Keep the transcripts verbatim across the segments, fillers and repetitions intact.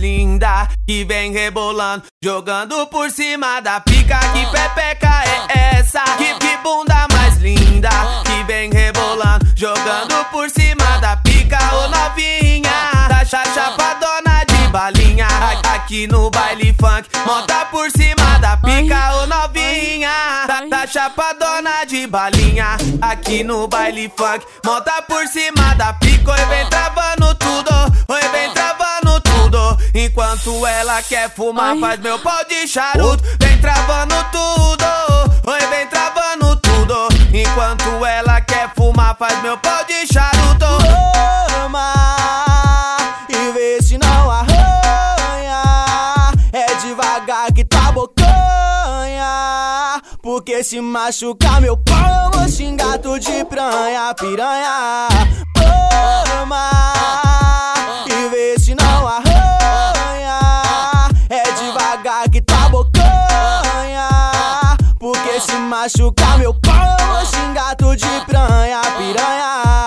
linda que vem rebolando, jogando por cima da pica. Que pepeca é essa? Que, que bunda mais linda que vem rebolando, jogando por cima da pica. Ô novinha, tá chapadona de balinha, aqui no baile funk, monta por cima da pica. Ô novinha, tá, tá chapadona de balinha, aqui no baile funk, monta por cima da pica. Oi, vem travando tudo, oi, vem travando tudo, enquanto ela quer fumar, faz meu pau de charuto. Vem travando tudo, oi, vem travando tudo, enquanto ela quer fumar, faz meu pau de charuto. Ama e vê se não arranha, é devagar que tá bocanha, porque se machucar meu pau eu vou xingar tu de pranha, piranha. Ama e vê se não arranha, é devagar que tá bocanha, porque se machucar meu pau eu vou xingar tu de pranha, piranha.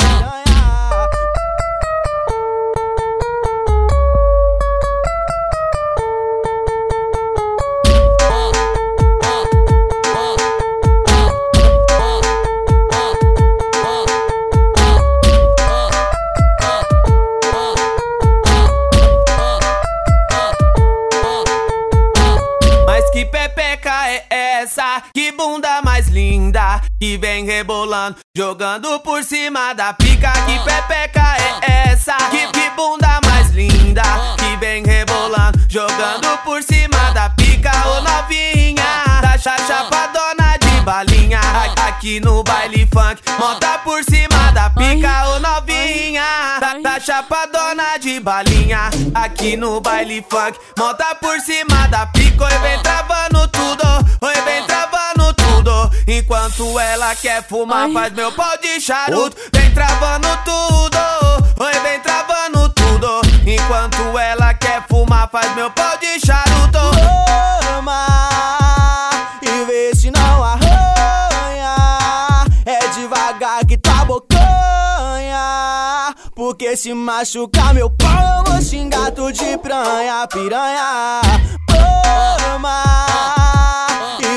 Que pepeca é essa? Que bunda mais linda que vem rebolando, jogando por cima da pica. Que pepeca é essa? Que, que bunda mais linda que vem rebolando, jogando por cima da pica. Ô novinha, tá chapadona de balinha, aqui no baile funk, monta por cima da pica. Ô novinha, tá, tá chapadona de balinha, aqui no baile funk, monta por cima da pica. Oi, vem travando tudo, oi, vem travando tudo, enquanto ela quer fumar, faz meu pau de charuto. Vem travando tudo, oi, vem travando tudo, enquanto ela quer fumar, faz meu pau de charuto. Ama e vê se não arranha, é devagar que tá bocanha, porque se machucar meu pau eu vou xingar tu de pranha, piranha. Ama e